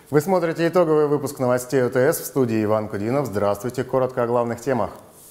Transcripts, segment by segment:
Вы смотрите итоговый выпуск новостей ОТС, в студии Иван Кудинов. Здравствуйте. Коротко о главных темах.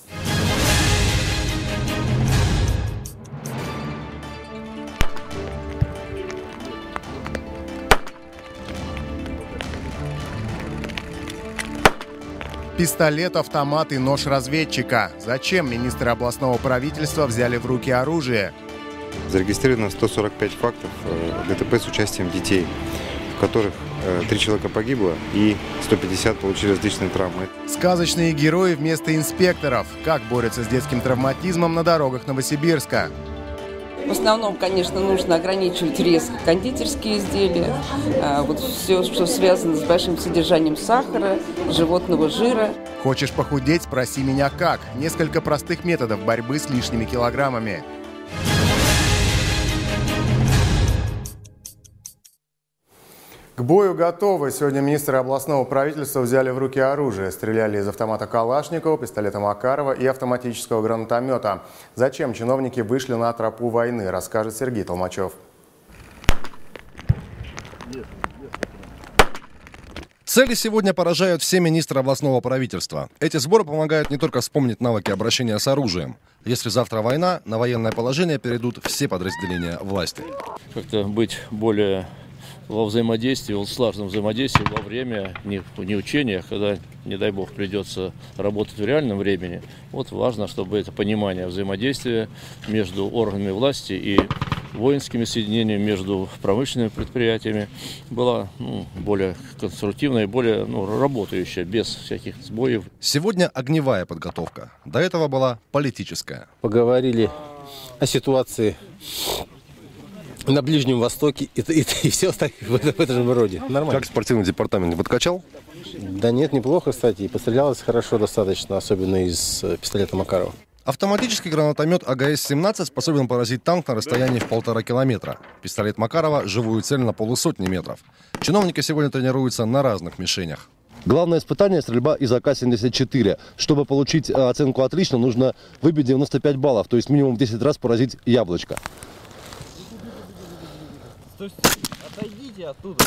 Пистолет, автомат и нож разведчика. Зачем министры областного правительства взяли в руки оружие? Зарегистрировано 145 фактов ДТП с участием детей, в которых 3 человека погибло и 150 получили различные травмы. Сказочные герои вместо инспекторов. Как борются с детским травматизмом на дорогах Новосибирска? В основном, конечно, нужно ограничивать резко кондитерские изделия, вот все, что связано с большим содержанием сахара, животного жира. Хочешь похудеть? Спроси меня как. Несколько простых методов борьбы с лишними килограммами. К бою готовы. Сегодня министры областного правительства взяли в руки оружие. Стреляли из автомата Калашникова, пистолета Макарова и автоматического гранатомета. Зачем чиновники вышли на тропу войны, расскажет Сергей Толмачев. Цели сегодня поражают все министры областного правительства. Эти сборы помогают не только вспомнить навыки обращения с оружием. Если завтра война, на военное положение перейдут все подразделения власти. Как-то быть более во взаимодействии, в слаженном взаимодействии во время не учения, когда, не дай бог, придется работать в реальном времени. Вот важно, чтобы это понимание взаимодействия между органами власти и воинскими соединениями, между промышленными предприятиями было более конструктивное и более работающее, без всяких сбоев. Сегодня огневая подготовка. До этого была политическая. Поговорили о ситуации на Ближнем Востоке и все остальное в этом роде. Нормально. Как спортивный департамент подкачал? Да нет, неплохо, кстати. И пострелялось хорошо достаточно, особенно из пистолета Макарова. Автоматический гранатомет АГС-17 способен поразить танк на расстоянии в 1,5 километра. Пистолет Макарова – живую цель на полусотни метров. Чиновники сегодня тренируются на разных мишенях. Главное испытание – стрельба из АК-74. Чтобы получить оценку «отлично», нужно выбить 95 баллов, то есть минимум в 10 раз поразить яблочко. Отойдите оттуда.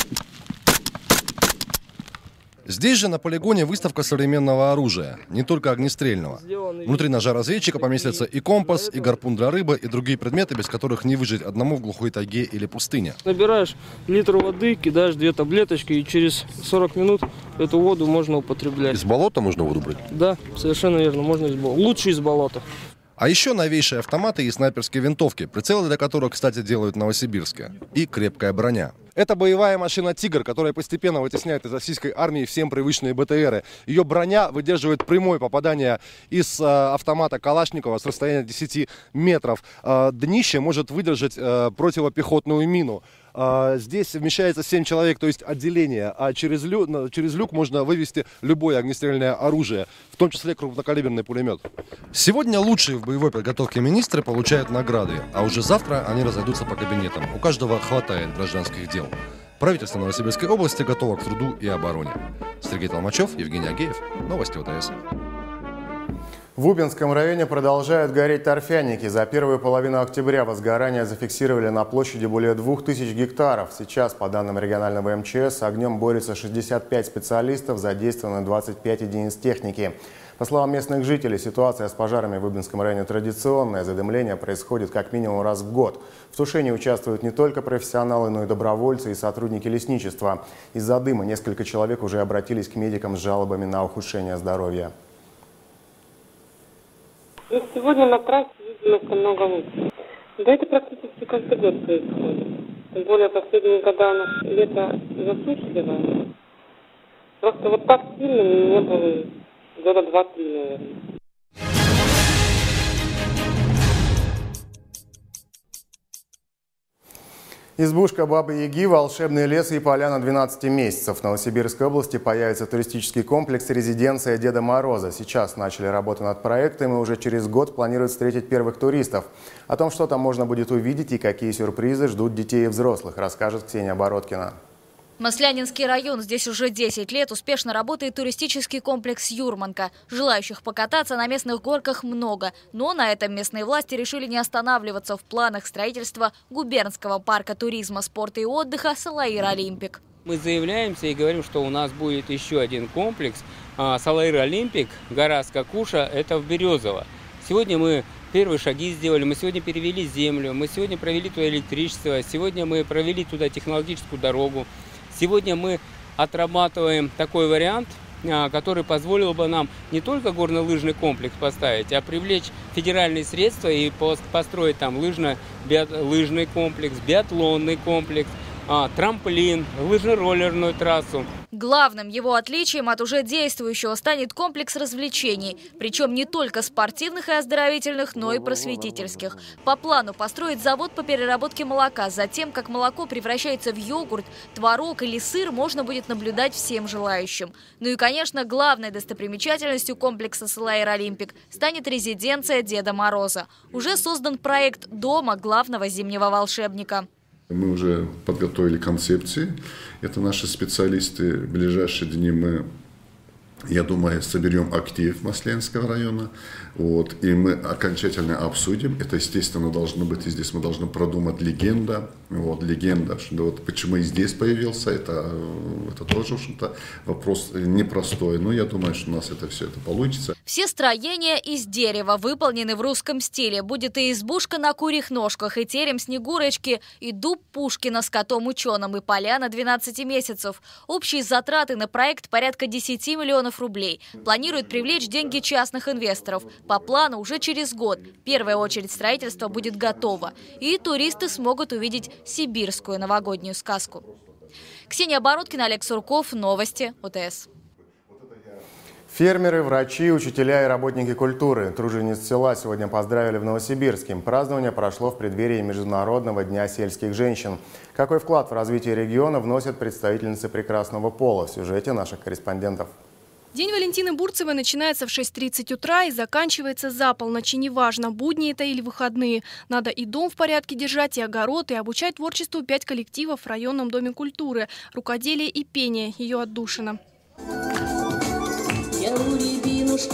Здесь же на полигоне выставка современного оружия, не только огнестрельного. Внутри ножа разведчика поместятся и компас, и гарпун для рыбы, и другие предметы, без которых не выжить одному в глухой тайге или пустыне. Набираешь литр воды, кидаешь 2 таблеточки, и через 40 минут эту воду можно употреблять. Из болота можно воду брать? Да, совершенно верно, можно из болота. Лучше из болота. А еще новейшие автоматы и снайперские винтовки, прицелы для которых, кстати, делают в Новосибирске. И крепкая броня. Это боевая машина «Тигр», которая постепенно вытесняет из российской армии всем привычные БТРы. Ее броня выдерживает прямое попадание из автомата Калашникова с расстояния 10 метров. Днище может выдержать противопехотную мину. Здесь вмещается 7 человек, то есть отделение, а через люк можно вывести любое огнестрельное оружие, в том числе крупнокалиберный пулемет. Сегодня лучшие в боевой подготовке министры получают награды, а уже завтра они разойдутся по кабинетам. У каждого хватает гражданских дел. Правительство Новосибирской области готово к труду и обороне. Сергей Толмачев, Евгений Агеев. Новости ОТС. В Убинском районе продолжают гореть торфяники. За первую половину октября возгорания зафиксировали на площади более 2000 гектаров. Сейчас, по данным регионального МЧС, с огнем борются 65 специалистов, задействованы 25 единиц техники. По словам местных жителей, ситуация с пожарами в Убинском районе традиционная. Задымление происходит как минимум раз в год. В тушении участвуют не только профессионалы, но и добровольцы и сотрудники лесничества. Из-за дыма несколько человек уже обратились к медикам с жалобами на ухудшение здоровья. Сегодня на трассе видно много лучше. Да это практически каждый год происходит. Тем более последние года у нас лето засушливое. Просто вот так сильно не было года 2-3, наверное. Избушка Бабы-Яги, волшебный лес и поля на 12 месяцев. В Новосибирской области появится туристический комплекс «Резиденция Деда Мороза». Сейчас начали работу над проектом и уже через год планируют встретить первых туристов. О том, что там можно будет увидеть и какие сюрпризы ждут детей и взрослых, расскажет Ксения Бородкина. Маслянинский район. Здесь уже 10 лет успешно работает туристический комплекс «Юрманка». Желающих покататься на местных горках много. Но на этом местные власти решили не останавливаться в планах строительства губернского парка туризма, спорта и отдыха «Салаир Олимпик». Мы заявляемся и говорим, что у нас будет еще один комплекс Салаир Олимпик, гора Скакуша, это в Березово. Сегодня мы первые шаги сделали, мы сегодня перевели землю, мы сегодня провели туда электричество, сегодня мы провели туда технологическую дорогу. Сегодня мы отрабатываем такой вариант, который позволил бы нам не только горно-лыжный комплекс поставить, а привлечь федеральные средства и построить там лыжный комплекс, биатлонный комплекс, трамплин, лыжно-роллерную трассу. Главным его отличием от уже действующего станет комплекс развлечений. Причем не только спортивных и оздоровительных, но и просветительских. По плану построить завод по переработке молока. Затем, как молоко превращается в йогурт, творог или сыр, можно будет наблюдать всем желающим. Ну и, конечно, главной достопримечательностью комплекса Салаир Олимпик станет резиденция Деда Мороза. Уже создан проект дома главного зимнего волшебника. Мы уже подготовили концепции. Это наши специалисты. В ближайшие дни мы, я думаю, соберем актив Масленского района. И мы окончательно обсудим. Это, естественно, должно быть. И здесь мы должны продумать легенда. Легенда, что почему и здесь появился. Это тоже, в общем-то, вопрос непростой. Но я думаю, что у нас все это получится. Все строения из дерева выполнены в русском стиле. Будет и избушка на курьих ножках, и терем Снегурочки, и дуб Пушкина с котом-ученым, и поляна 12 месяцев. Общие затраты на проект порядка 10 миллионов рублей. Планируют привлечь деньги частных инвесторов. По плану уже через год первая очередь строительства будет готова. И туристы смогут увидеть сибирскую новогоднюю сказку. Ксения Бородкина, Олег Сурков. Новости ОТС. Фермеры, врачи, учителя и работники культуры тружениц села сегодня поздравили в Новосибирске. Празднование прошло в преддверии Международного дня сельских женщин. Какой вклад в развитие региона вносят представительницы прекрасного пола? В сюжете наших корреспондентов. День Валентины Бурцевой начинается в 6:30 утра и заканчивается за полночь. Неважно, будни это или выходные. Надо и дом в порядке держать, и огород, и обучать творчеству 5 коллективов в районном доме культуры. Рукоделие и пение – ее отдушина. Я у рябинушки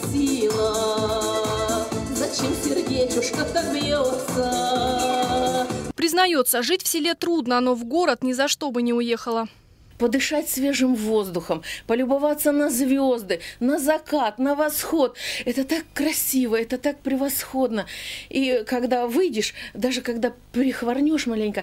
спросила, зачем сердечушка так бьется. Признается, жить в селе трудно, но в город ни за что бы не уехала. Подышать свежим воздухом, полюбоваться на звезды, на закат, на восход. Это так красиво, это так превосходно. И когда выйдешь, даже когда прихворнешь маленько,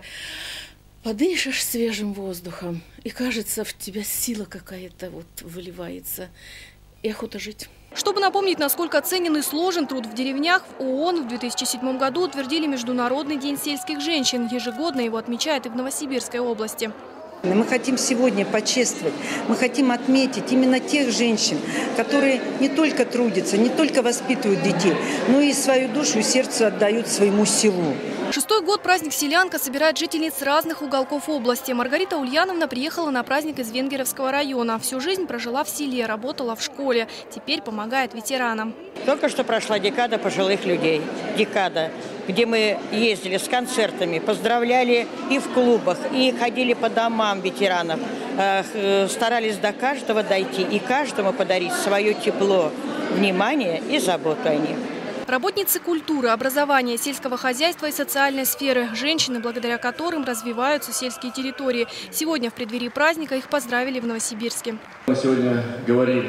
подышишь свежим воздухом, и кажется, в тебя сила какая-то выливается, и охота жить. Чтобы напомнить, насколько ценен и сложен труд в деревнях, в ООН в 2007 году утвердили Международный день сельских женщин. Ежегодно его отмечают и в Новосибирской области. Мы хотим сегодня почествовать, мы хотим отметить именно тех женщин, которые не только трудятся, не только воспитывают детей, но и свою душу и сердце отдают своему селу. 6-й год праздник «Селянка» собирает жительниц разных уголков области. Маргарита Ульяновна приехала на праздник из Венгеровского района. Всю жизнь прожила в селе, работала в школе. Теперь помогает ветеранам. Только что прошла декада пожилых людей. Декада, где мы ездили с концертами, поздравляли и в клубах, и ходили по домам ветеранов. Старались до каждого дойти и каждому подарить свое тепло, внимание и заботу о них. Работницы культуры, образования, сельского хозяйства и социальной сферы. Женщины, благодаря которым развиваются сельские территории. Сегодня в преддверии праздника их поздравили в Новосибирске. Мы сегодня говорим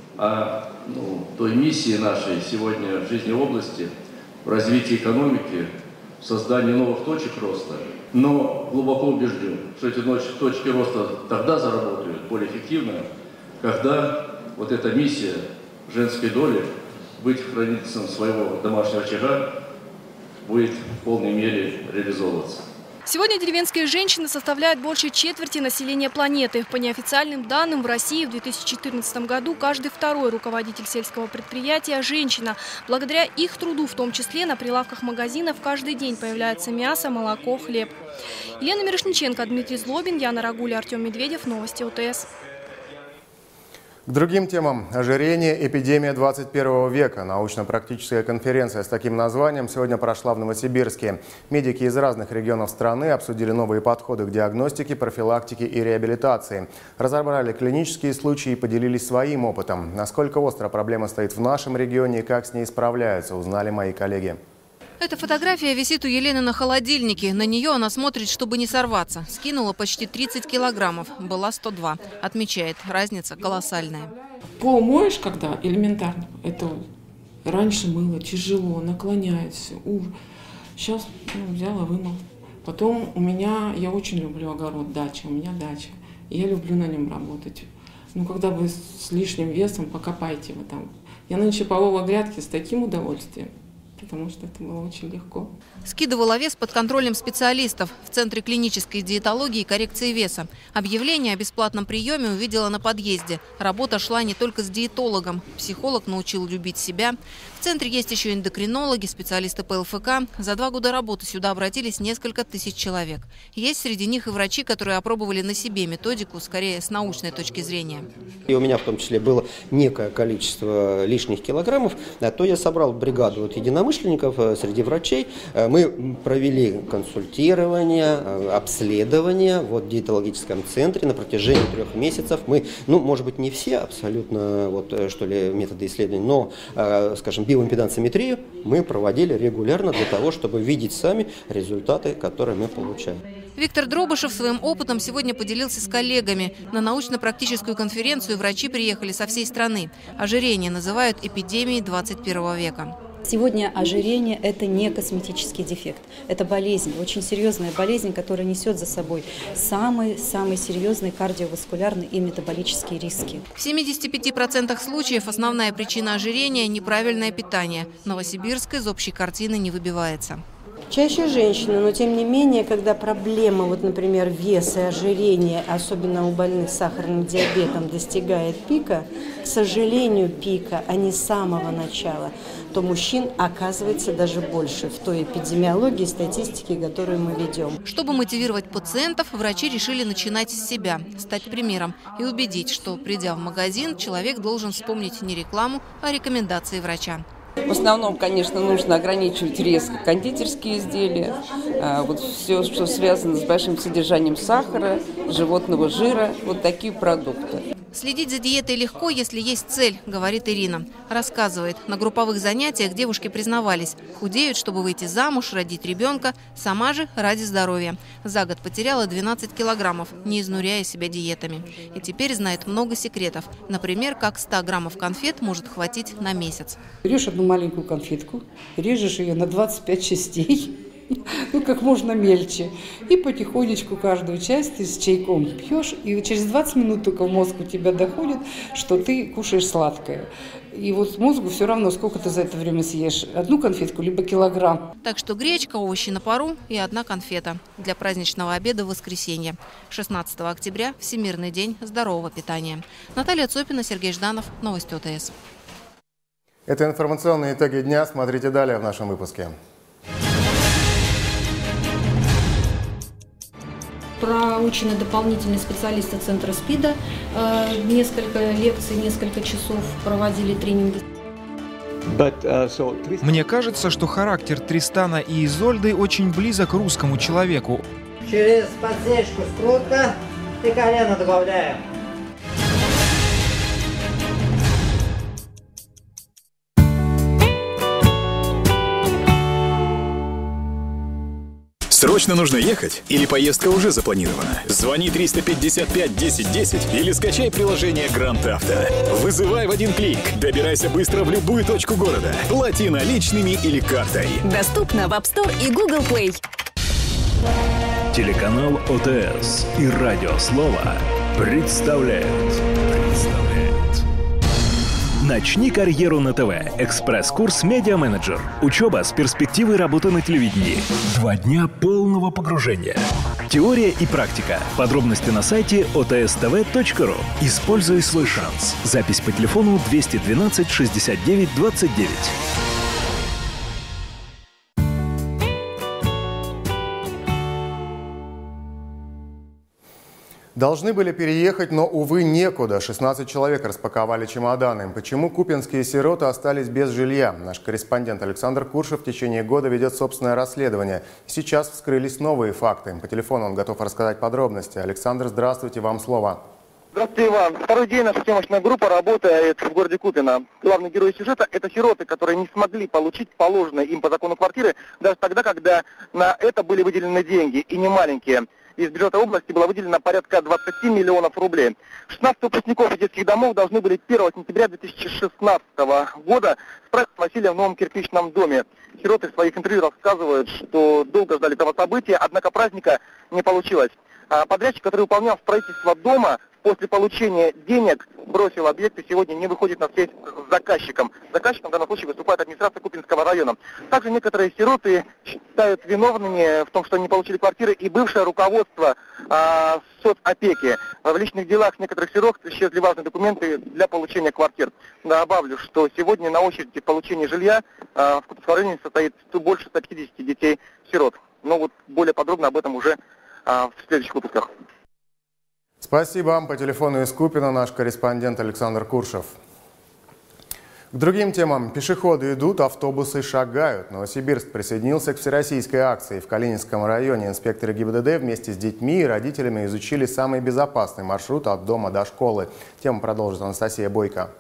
о той миссии нашей сегодня в жизни области, в развитии экономики, в создании новых точек роста. Но глубоко убежден, что эти точки роста тогда заработают более эффективно, когда вот эта миссия женской доли быть хранителем своего домашнего очага будет в полной мере реализовываться. Сегодня деревенские женщины составляют больше четверти населения планеты. По неофициальным данным, в России в 2014 году каждый второй руководитель сельского предприятия – женщина. Благодаря их труду, в том числе на прилавках магазинов, каждый день появляется мясо, молоко, хлеб. Елена Мирошниченко, Дмитрий Злобин, Яна Рагуля, Артем Медведев. Новости ОТС. К другим темам. Ожирение – эпидемия 21 века. Научно-практическая конференция с таким названием сегодня прошла в Новосибирске. Медики из разных регионов страны обсудили новые подходы к диагностике, профилактике и реабилитации. Разобрали клинические случаи и поделились своим опытом. Насколько остро проблема стоит в нашем регионе и как с ней справляются, узнали мои коллеги. Эта фотография висит у Елены на холодильнике. На нее она смотрит, чтобы не сорваться. Скинула почти 30 килограммов. Была 102. Отмечает, разница колоссальная. Пол моешь, когда элементарно, это раньше мыло, тяжело, наклоняется. Сейчас взяла, вымыл. Потом я очень люблю огород, дача, у меня дача. И я люблю на нем работать. Когда вы с лишним весом, покопайте вы там. Я нынче полола грядки с таким удовольствием, потому что это было очень легко. Скидывала вес под контролем специалистов в Центре клинической диетологии и коррекции веса. Объявление о бесплатном приеме увидела на подъезде. Работа шла не только с диетологом. Психолог научил любить себя. В центре есть еще эндокринологи, специалисты по ЛФК. За 2 года работы сюда обратились несколько тысяч человек. Есть среди них и врачи, которые опробовали на себе методику, скорее с научной точки зрения. И у меня в том числе было некое количество лишних килограммов. То я собрал бригаду единомышленников среди врачей. Мы провели консультирование, обследование в диетологическом центре на протяжении 3 месяцев. Мы, может быть, не все абсолютно методы исследований, но, скажем, биоимпедансометрию мы проводили регулярно для того, чтобы видеть сами результаты, которые мы получаем. Виктор Дробышев своим опытом сегодня поделился с коллегами. На научно-практическую конференцию врачи приехали со всей страны. Ожирение называют эпидемией 21 века. Сегодня ожирение – это не косметический дефект. Это болезнь, очень серьезная болезнь, которая несет за собой самые серьезные кардиоваскулярные и метаболические риски. В 75% случаев основная причина ожирения – неправильное питание. Новосибирск из общей картины не выбивается. Чаще женщины, но тем не менее, когда проблема, например, веса и ожирения, особенно у больных сахарным диабетом, достигает пика, к сожалению, пика, а не самого начала, то мужчин оказывается даже больше в той эпидемиологии, статистике, которую мы ведем. Чтобы мотивировать пациентов, врачи решили начинать с себя, стать примером и убедить, что, придя в магазин, человек должен вспомнить не рекламу, а рекомендации врача. В основном, конечно, нужно ограничивать резко кондитерские изделия, все, что связано с большим содержанием сахара, животного жира, такие продукты. Следить за диетой легко, если есть цель, говорит Ирина. Рассказывает, на групповых занятиях девушки признавались, худеют, чтобы выйти замуж, родить ребенка, сама же ради здоровья. За год потеряла 12 килограммов, не изнуряя себя диетами. И теперь знает много секретов. Например, как 100 граммов конфет может хватить на месяц. Берешь одну маленькую конфетку, режешь ее на 25 частей. Как можно мельче. И потихонечку каждую часть ты с чайком пьешь, и через 20 минут только в мозг у тебя доходит, что ты кушаешь сладкое. И мозгу все равно, сколько ты за это время съешь. Одну конфетку, либо килограмм. Так что гречка, овощи на пару и 1 конфета для праздничного обеда в воскресенье. 16 октября – Всемирный день здорового питания. Наталья Цопина, Сергей Жданов. Новости ОТС. Это информационные итоги дня. Смотрите далее в нашем выпуске. Проучены дополнительные специалисты Центра СПИДа. Несколько лекций, несколько часов проводили тренинги. Мне кажется, что характер Тристана и Изольды очень близок русскому человеку. Через подсечку скрутка и колено добавляем. Срочно нужно ехать или поездка уже запланирована? Звони 355 10 10 или скачай приложение Гранд Авто. Вызывай в один клик. Добирайся быстро в любую точку города. Плати наличными или картой. Доступно в App Store и Google Play. Телеканал ОТС и Радио Слово представляют. Начни карьеру на ТВ. Экспресс-курс «Медиа-менеджер». Учеба с перспективой работы на телевидении. 2 дня полного погружения. Теория и практика. Подробности на сайте otstv.ru. Используй свой шанс. Запись по телефону 212 69 29. Должны были переехать, но, увы, некуда. 16 человек распаковали чемоданы. Почему купинские сироты остались без жилья? Наш корреспондент Александр Куршев в течение года ведет собственное расследование. Сейчас вскрылись новые факты. По телефону он готов рассказать подробности. Александр, здравствуйте, вам слово. Здравствуйте, Иван. Второй день наша съемочная группа работает в городе Купино. Главный герой сюжета – это сироты, которые не смогли получить положенные им по закону квартиры даже тогда, когда на это были выделены деньги, и не маленькие. Из бюджета области было выделено порядка 20 миллионов рублей. 16 выпускников детских домов должны были 1 сентября 2016 года справиться с Василием в новом кирпичном доме. Сироты в своих интервью рассказывают, что долго ждали этого события, однако праздника не получилось. Подрядчик, который выполнял строительство дома, после получения денег бросил объект и сегодня не выходит на связь с заказчиком. Заказчиком в данном случае выступает администрация Купинского района. Также некоторые сироты считают виновными в том, что они не получили квартиры, и бывшее руководство соцопеки. В личных делах некоторых сирот исчезли важные документы для получения квартир. Добавлю, что сегодня на очереди получения жилья в Купинском районе состоит больше 150 детей-сирот. Но вот более подробно об этом уже в следующих выпусках. Спасибо. По телефону из Купино наш корреспондент Александр Куршев. К другим темам. Пешеходы идут, автобусы шагают. Новосибирск присоединился к всероссийской акции. В Калининском районе инспекторы ГИБДД вместе с детьми и родителями изучили самый безопасный маршрут от дома до школы. Тему продолжит Анастасия Бойко.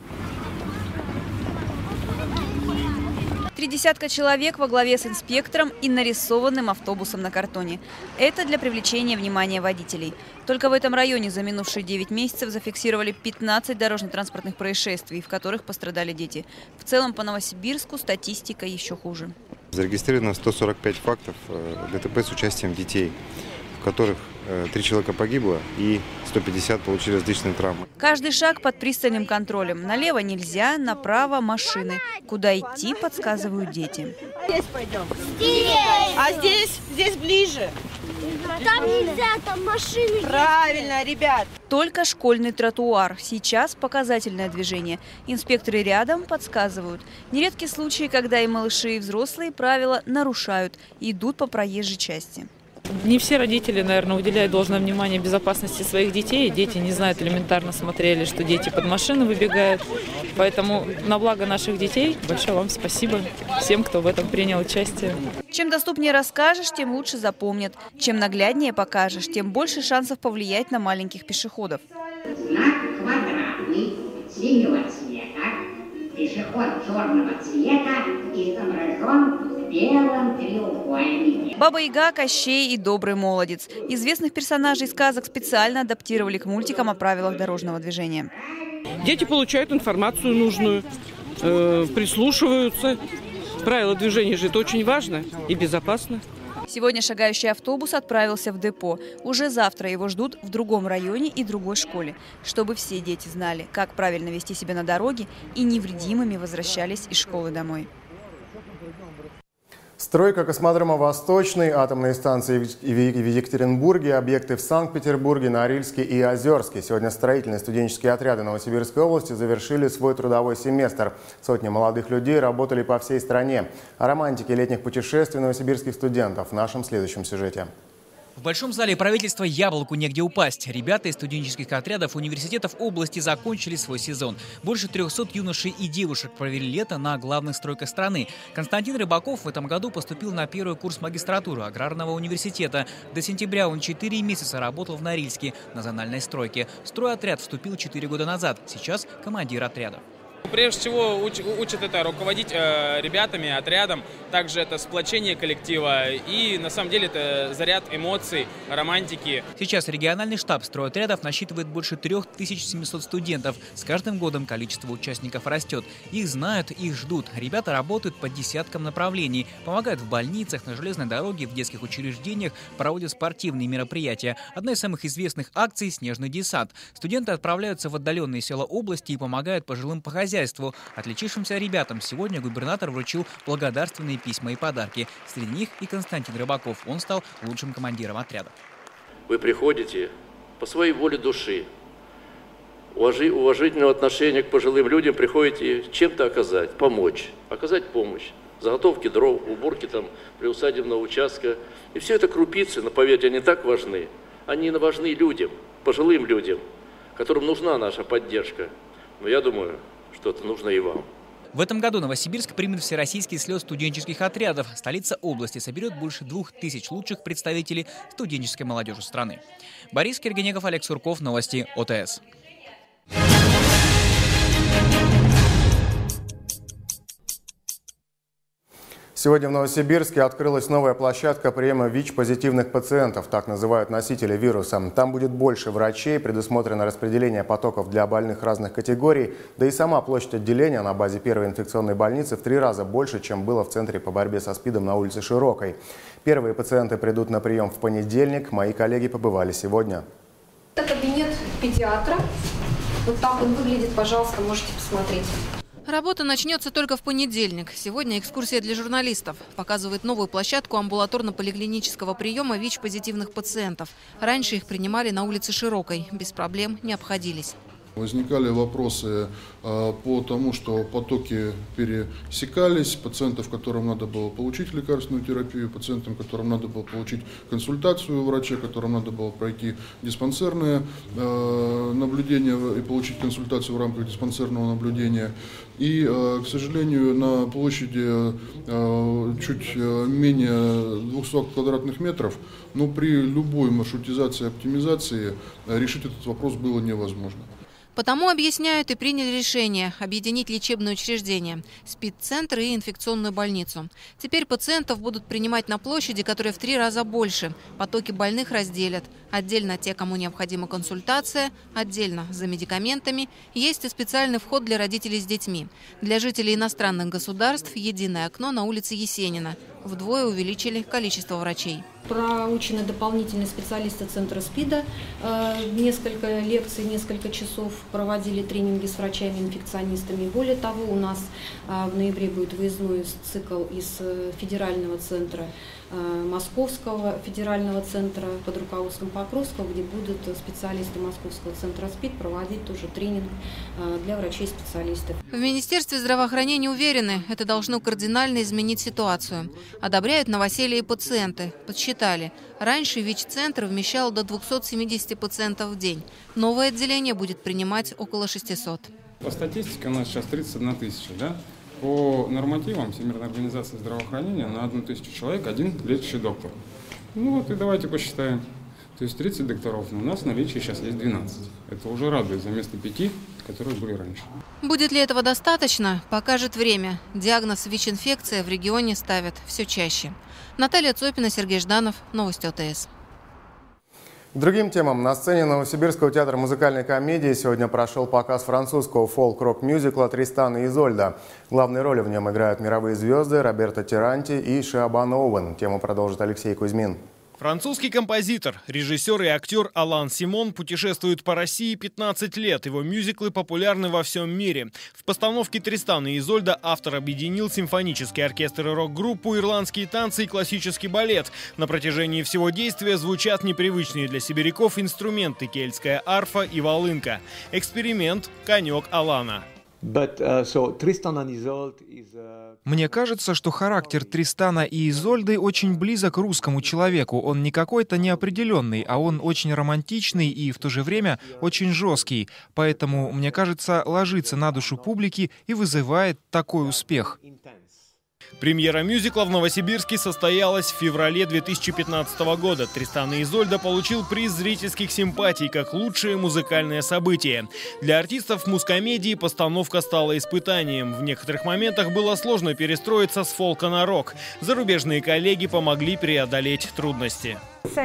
30 человек во главе с инспектором и нарисованным автобусом на картоне. Это для привлечения внимания водителей. Только в этом районе за минувшие 9 месяцев зафиксировали 15 дорожно-транспортных происшествий, в которых пострадали дети. В целом по Новосибирску статистика еще хуже. Зарегистрировано 145 фактов ДТП с участием детей, в которых 3 человека погибло и 150 получили различные травмы. Каждый шаг под пристальным контролем. Налево нельзя, направо машины. Куда идти, подсказывают дети. Здесь пойдем. Здесь. А здесь ближе. Там нельзя, там машины. Правильно, ребят. Только школьный тротуар. Сейчас показательное движение. Инспекторы рядом подсказывают. Нередки случаи, когда и малыши, и взрослые правила нарушают, идут по проезжей части. Не все родители, наверное, уделяют должное внимание безопасности своих детей. Дети не знают, элементарно смотрели, что дети под машины выбегают. Поэтому на благо наших детей большое вам спасибо всем, кто в этом принял участие. Чем доступнее расскажешь, тем лучше запомнят. Чем нагляднее покажешь, тем больше шансов повлиять на маленьких пешеходов. Знак квадратный, синего цвета, пешеход черного цвета изображен в белом треугольнике. Баба-Яга, Кощей и Добрый молодец. Известных персонажей сказок специально адаптировали к мультикам о правилах дорожного движения. Дети получают информацию нужную, прислушиваются. Правила движения же это очень важно и безопасно. Сегодня шагающий автобус отправился в депо. Уже завтра его ждут в другом районе и другой школе, чтобы все дети знали, как правильно вести себя на дороге и невредимыми возвращались из школы домой. Стройка космодрома «Восточный», атомные станции в Екатеринбурге, объекты в Санкт-Петербурге, Норильске и Озерске. Сегодня строительные студенческие отряды Новосибирской области завершили свой трудовой семестр. Сотни молодых людей работали по всей стране. О романтике летних путешествий новосибирских студентов в нашем следующем сюжете. В Большом зале правительства яблоку негде упасть. Ребята из студенческих отрядов университетов области закончили свой сезон. Больше 300 юношей и девушек провели лето на главных стройках страны. Константин Рыбаков в этом году поступил на первый курс магистратуры аграрного университета. До сентября он 4 месяца работал в Норильске на зональной стройке. Стройотряд вступил 4 года назад. Сейчас командир отряда. Прежде всего учат это руководить ребятами, отрядом, также это сплочение коллектива и на самом деле это заряд эмоций, романтики. Сейчас региональный штаб стройотрядов насчитывает больше 3700 студентов. С каждым годом количество участников растет. Их знают, их ждут. Ребята работают по десяткам направлений, помогают в больницах, на железной дороге, в детских учреждениях, проводят спортивные мероприятия. Одна из самых известных акций – снежный десант. Студенты отправляются в отдаленные села области и помогают пожилым по хозяйству. Отличившимся ребятам сегодня губернатор вручил благодарственные письма и подарки. Среди них и Константин Рыбаков. Он стал лучшим командиром отряда. Вы приходите по своей воле души, уважительного отношения к пожилым людям, приходите чем-то оказать помощь. Заготовки дров, уборки там приусадебного участка. И все это крупицы, но поверьте, они так важны. Они важны людям, пожилым людям, которым нужна наша поддержка. Но я думаю, что это нужно и вам. В этом году Новосибирск примет всероссийский слет студенческих отрядов. Столица области соберет больше 2000 лучших представителей студенческой молодежи страны. Борис Киргенеков, Олег Сурков, новости ОТС. Сегодня в Новосибирске открылась новая площадка приема ВИЧ-позитивных пациентов, так называют носители вируса. Там будет больше врачей, предусмотрено распределение потоков для больных разных категорий, да и сама площадь отделения на базе первой инфекционной больницы в 3 раза больше, чем было в Центре по борьбе со СПИДом на улице Широкой. Первые пациенты придут на прием в понедельник, мои коллеги побывали сегодня. Это кабинет педиатра. Вот так он выглядит, пожалуйста, можете посмотреть. Работа начнется только в понедельник. Сегодня экскурсия для журналистов. Показывает новую площадку амбулаторно-поликлинического приема ВИЧ-позитивных пациентов. Раньше их принимали на улице Широкой. Без проблем не обходились. Возникали вопросы по тому, что потоки пересекались, пациентов, которым надо было получить лекарственную терапию, пациентам, которым надо было получить консультацию у врача, которым надо было пройти диспансерное наблюдение и получить консультацию в рамках диспансерного наблюдения. И, к сожалению, на площади чуть менее 200 квадратных метров, но при любой маршрутизации и оптимизации решить этот вопрос было невозможно. Потому, объясняют, и приняли решение объединить лечебные учреждения – СПИД-центр и инфекционную больницу. Теперь пациентов будут принимать на площади, которая в 3 раза больше. Потоки больных разделят. Отдельно те, кому необходима консультация, отдельно за медикаментами. Есть и специальный вход для родителей с детьми. Для жителей иностранных государств – единое окно на улице Есенина. Вдвое увеличили количество врачей. Проучены дополнительные специалисты Центра СПИДа. Несколько лекций, несколько часов проводили тренинги с врачами-инфекционистами. Более того, у нас в ноябре будет выездной цикл из федерального центра, Московского федерального центра под руководством Покровского, где будут специалисты Московского центра СПИД проводить тоже тренинг для врачей-специалистов. В Министерстве здравоохранения уверены, это должно кардинально изменить ситуацию. Одобряют новоселье и пациенты. Подсчитали. Раньше ВИЧ-центр вмещал до 270 пациентов в день. Новое отделение будет принимать около 600. По статистике у нас сейчас 31 тысяча, да? По нормативам Всемирной организации здравоохранения на 1000 человек 1 лечащий доктор. Ну вот и давайте посчитаем. То есть 30 докторов, но у нас в наличии сейчас есть 12. Это уже радует за место 5, которые были раньше. Будет ли этого достаточно, покажет время. Диагноз ВИЧ-инфекция в регионе ставят все чаще. Наталья Цопина, Сергей Жданов, новости ОТС. К другим темам. На сцене Новосибирского театра музыкальной комедии сегодня прошел показ французского фолк-рок-мюзикла «Тристан и Изольда». Главные роли в нем играют мировые звезды Роберто Тиранти и Шиабан Оуэн. Тему продолжит Алексей Кузьмин. Французский композитор, режиссер и актер Алан Симон путешествует по России 15 лет. Его мюзиклы популярны во всем мире. В постановке «Тристан и Изольда» автор объединил симфонический оркестр и рок-группу, ирландские танцы и классический балет. На протяжении всего действия звучат непривычные для сибиряков инструменты – кельтская арфа и волынка. Эксперимент – конек Алана. Мне кажется, что характер Тристана и Изольды очень близок русскому человеку. Он не какой-то неопределенный, а он очень романтичный и в то же время очень жесткий. Поэтому, мне кажется, ложится на душу публики и вызывает такой успех. Премьера мюзикла в Новосибирске состоялась в феврале 2015 года. «Тристан и Изольда» получил приз зрительских симпатий как лучшее музыкальное событие. Для артистов музкомедии постановка стала испытанием. В некоторых моментах было сложно перестроиться с фолка на рок. Зарубежные коллеги помогли преодолеть трудности.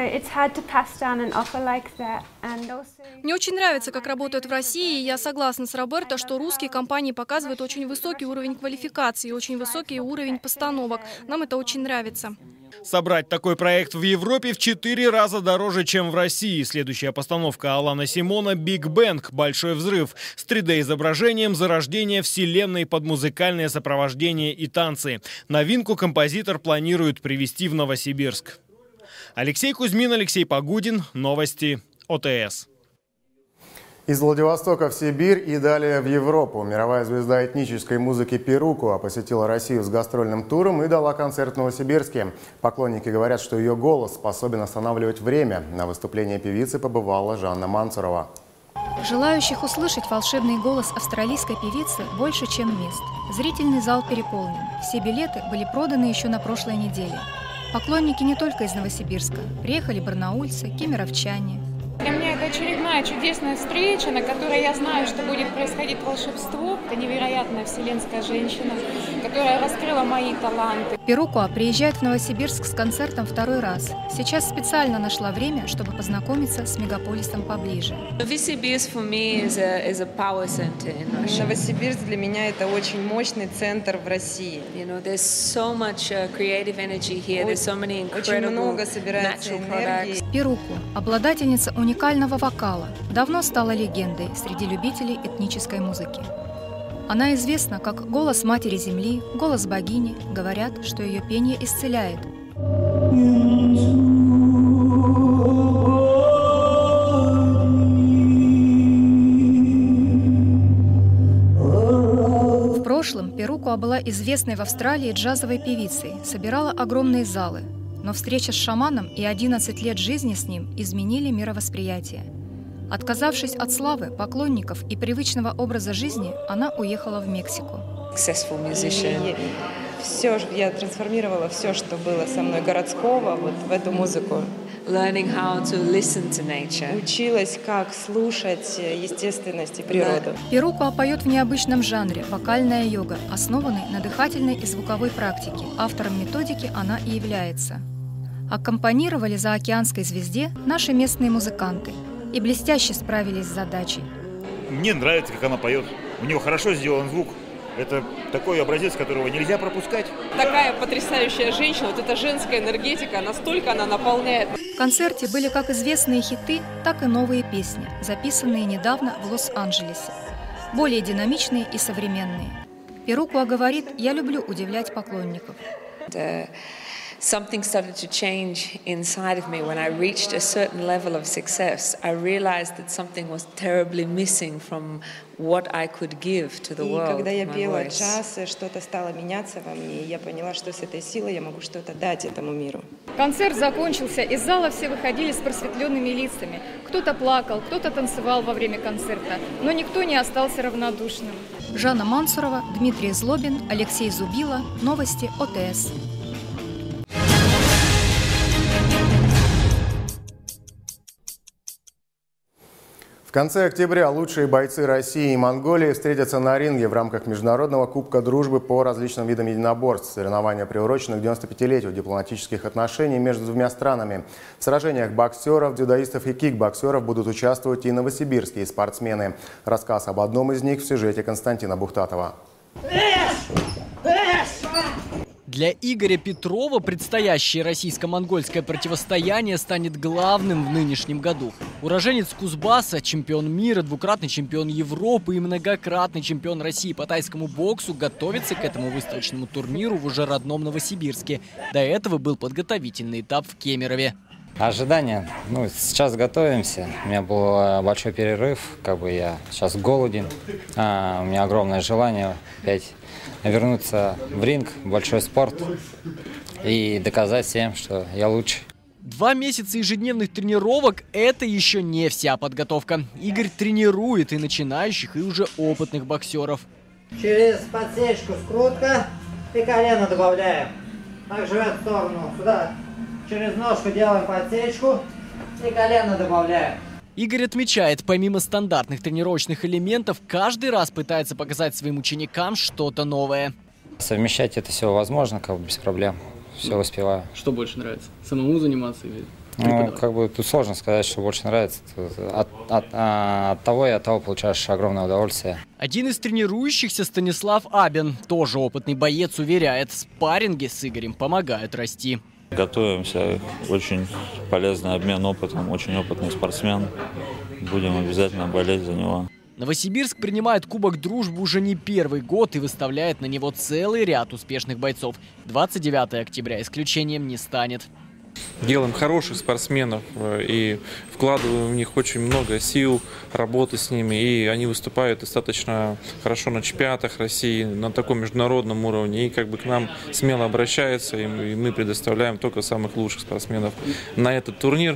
Мне очень нравится, как работают в России, и я согласна с Роберто, что русские компании показывают очень высокий уровень квалификации, очень высокий уровень постановок. Нам это очень нравится. Собрать такой проект в Европе в 4 раза дороже, чем в России. Следующая постановка Алана Симона «Биг Бэнг. Большой взрыв» с 3D-изображением зарождения вселенной под музыкальное сопровождение и танцы. Новинку композитор планирует привезти в Новосибирск. Алексей Кузьмин, Алексей Погудин. Новости ОТС. Из Владивостока в Сибирь и далее в Европу. Мировая звезда этнической музыки Перукуа посетила Россию с гастрольным туром и дала концерт в Новосибирске. Поклонники говорят, что ее голос способен останавливать время. На выступлении певицы побывала Жанна Мансурова. Желающих услышать волшебный голос австралийской певицы больше, чем мест. Зрительный зал переполнен. Все билеты были проданы еще на прошлой неделе. Поклонники не только из Новосибирска. Приехали барнаульцы, кемеровчане. Для меня это очередная чудесная встреча, на которой я знаю, что будет происходить волшебство. Это невероятная вселенская женщина, которая раскрыла мои таланты. Перукуа приезжает в Новосибирск с концертом второй раз. Сейчас специально нашла время, чтобы познакомиться с мегаполисом поближе. Новосибирск для меня это очень мощный центр в России. Очень много собирается энергии. Перукуа, обладательница уникального вокала, давно стала легендой среди любителей этнической музыки. Она известна как голос Матери Земли, голос богини. Говорят, что ее пение исцеляет. В прошлом Перукуа была известной в Австралии джазовой певицей, собирала огромные залы. Но встреча с шаманом и 11 лет жизни с ним изменили мировосприятие. Отказавшись от славы, поклонников и привычного образа жизни, она уехала в Мексику. Все, я трансформировала все, что было со мной городского, вот в эту музыку. Училась, как слушать естественность и природу. Перукуа поет в необычном жанре – вокальная йога, основанной на дыхательной и звуковой практике. Автором методики она и является. Аккомпанировали заокеанской звезде наши местные музыканты и блестяще справились с задачей. Мне нравится, как она поет. У нее хорошо сделан звук. Это такой образец, которого нельзя пропускать. Такая потрясающая женщина, вот эта женская энергетика, настолько она наполняет. В концерте были как известные хиты, так и новые песни, записанные недавно в Лос-Анджелесе. Более динамичные и современные. Перукуа говорит: «Я люблю удивлять поклонников». Something started to change inside of me when I reached a certain level of success. I realized that something was terribly missing from what I could give to the world. И когда я пела джаз, что-то стало меняться во мне, и я поняла, что с этой силой я могу что-то дать этому миру. Концерт закончился, из зала все выходили с просветленными лицами. Кто-то плакал, кто-то танцевал во время концерта, но никто не остался равнодушным. Жанна Мансурова, Дмитрий Злобин, Алексей Зубила. Новости ОТС. В конце октября лучшие бойцы России и Монголии встретятся на ринге в рамках Международного кубка дружбы по различным видам единоборств. Соревнования приурочены к 95-летию дипломатических отношений между двумя странами. В сражениях боксеров, дзюдоистов и кикбоксеров будут участвовать и новосибирские спортсмены. Рассказ об одном из них в сюжете Константина Бухтатова. Для Игоря Петрова предстоящее российско-монгольское противостояние станет главным в нынешнем году. Уроженец Кузбасса, чемпион мира, двукратный чемпион Европы и многократный чемпион России по тайскому боксу готовится к этому выставочному турниру в уже родном Новосибирске. До этого был подготовительный этап в Кемерове. Ожидания. Сейчас готовимся. У меня был большой перерыв, я сейчас голоден. У меня огромное желание опять вернуться в ринг, в большой спорт и доказать всем, что я лучше. 2 месяца ежедневных тренировок – это еще не вся подготовка. Игорь тренирует и начинающих, и уже опытных боксеров. Через подсечку скрутка и колено добавляем. Также в эту сторону, сюда. Через ножку делаем подсечку и колено добавляем. Игорь отмечает, помимо стандартных тренировочных элементов, каждый раз пытается показать своим ученикам что-то новое. Совмещать это все возможно, без проблем. Все успеваю. Что больше нравится? Самому заниматься или... Тут сложно сказать, что больше нравится. От того и от того получаешь огромное удовольствие. Один из тренирующихся, Станислав Абин, тоже опытный боец, уверяет, спарринги с Игорем помогают расти. Готовимся, очень полезный обмен опытом, очень опытный спортсмен. Будем обязательно болеть за него. Новосибирск принимает Кубок дружбы уже не первый год и выставляет на него целый ряд успешных бойцов. 29 октября исключением не станет. Делаем хороших спортсменов и вкладываем в них очень много сил, работы с ними. И они выступают достаточно хорошо на чемпионатах России, на таком международном уровне. И к нам смело обращаются, и мы предоставляем только самых лучших спортсменов на этот турнир.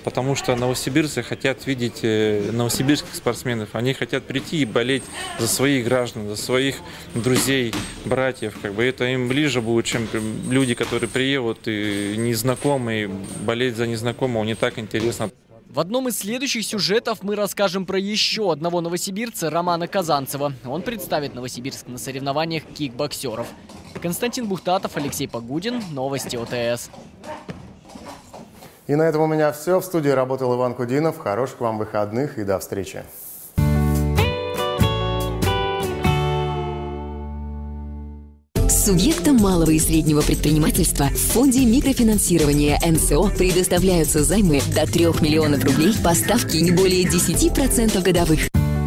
потому что новосибирцы хотят видеть новосибирских спортсменов. Они хотят прийти и болеть за своих граждан, за своих друзей, братьев. Это им ближе будет, чем люди, которые приедут и незнакомые, болеть за незнакомого не так интересно. В одном из следующих сюжетов мы расскажем про еще одного новосибирца, Романа Казанцева. Он представит Новосибирск на соревнованиях кикбоксеров. Константин Бухтатов, Алексей Погудин. Новости ОТС. И на этом у меня все. В студии работал Иван Кудинов. Хороших вам выходных и до встречи. Субъектам малого и среднего предпринимательства в фонде микрофинансирования НСО предоставляются займы до 3 миллионов рублей по ставке не более 10% годовых.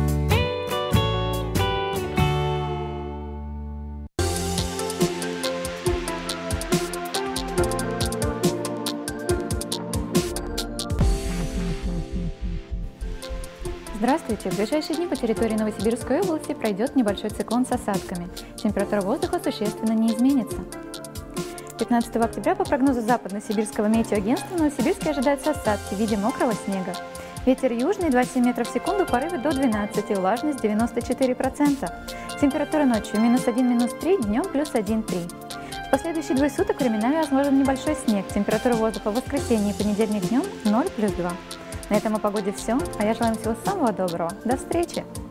Здравствуйте! В ближайшие дни по территории Новосибирской области пройдет небольшой циклон с осадками. Температура воздуха существенно не изменится. 15 октября по прогнозу Западно-Сибирского метеоагентства в Новосибирске ожидаются осадки в виде мокрого снега. Ветер южный 2,7 метров в секунду, порывы до 12, влажность 94%. Температура ночью -1, -3, днем +1-3. В последующие двое суток временами возможен небольшой снег. Температура воздуха в воскресенье и понедельник днем 0 + 2. На этом о погоде все, а я желаю вам всего самого доброго. До встречи!